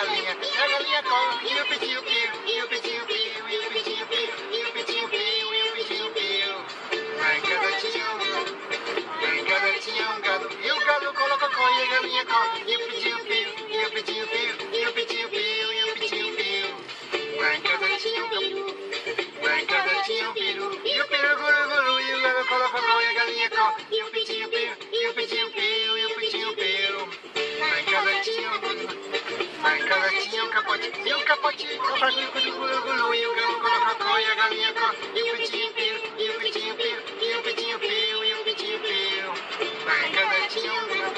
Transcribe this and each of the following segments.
a galinha come, e o pitiu piu, e o pitiu piu, e o pitiu piu, e o pitiu piu, e o pitiu piu. Lá em cada tinha um galo, e o galo colocou e a galinha come, e o pitiu piu, e o pitiu piu, e o pitiu piu, e o pitiu piu. Lá em cada tinha um peru, lá em cada tinha um peru, e o peru guru guru, e o galo colocou e a galinha come, e o pitiu piu, e o pitiu piu, e o pitiu piu. Lá em cada tinha um capote, e o capote colocou o guru guru, e o galo colocou e a galinha come, e o pitiu piu, e o pitiu piu, e o pitiu piu, e o pitiu piu. Lá em cada tinha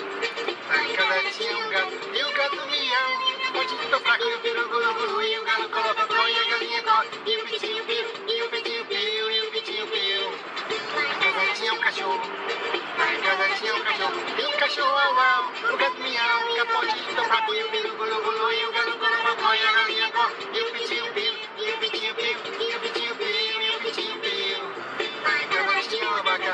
um gato, e o gato miau, o potinho fraco, e o peru guru guru, e o galo colocou e a galinha come, e o pitiu piu, e o pitiu piu, e o pitiu piu. Lá em casa tinha um cachorro, e o cachorro au au, o gato miau, o capotinho fraco, e o peru guru guru, e o galo colocou e a galinha come, e o pitiu piu, e o pitiu piu, e o pitiu piu, e o pitiu piu. Lá em casa tinha uma vaca,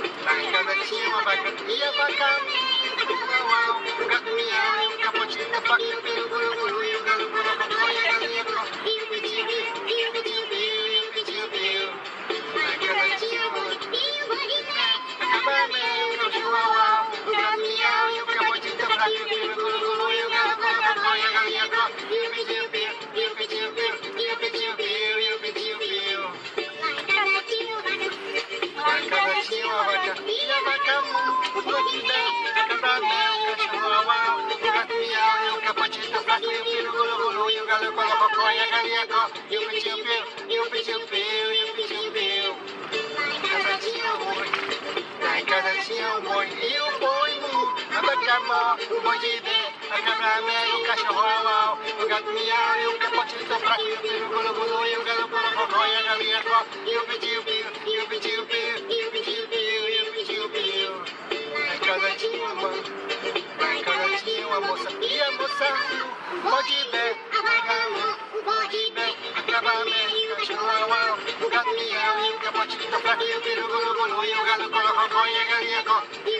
e a vaca au au, o gato miau, e o capotinho fraco, e o peru guru guru, e o galo colocou e a galinha come, e o pitiu piu, e o pitiu piu, e o pitiu piu. Lá em casa tinha uma o cachorro au au, o gato miau, e o capotinho fraco, e o peru guru guru, e o galo colocou e a galinha come, e o pitiu piu, e o pitiu piu, e o pitiu piu, e o pitiu piu. Lá em casa tinha uma vaca, e a vaca mu, o botidão, a cabra mel, o cachorro au au, o gato miau, e o capotinho fraco, e o peru guru guru, e o galo colocou e a galinha come, e o pitiu piu, e o pitiu piu, e o pitiu piu. Lá em casa tinha um boi, e o boi mu, a vaca mó, o boi de bé, a cabra mel, o cachorro au au, o gato miau, e o capotinho fraco, e o peru guru guru, e o galo colocou e a galinha come, e o pitiu piu, e o pitiu piu, e o pitiu piu, e o pitiu piu. Lá em casa tinha uma moça, e a moça viu o boi de bé, a vaca mó, o boi de bé, a cabra mel, o cachorro au au, o gato miau, e o capotinho fraco, e o peru guru guru, e o galo colocou e a galinha come.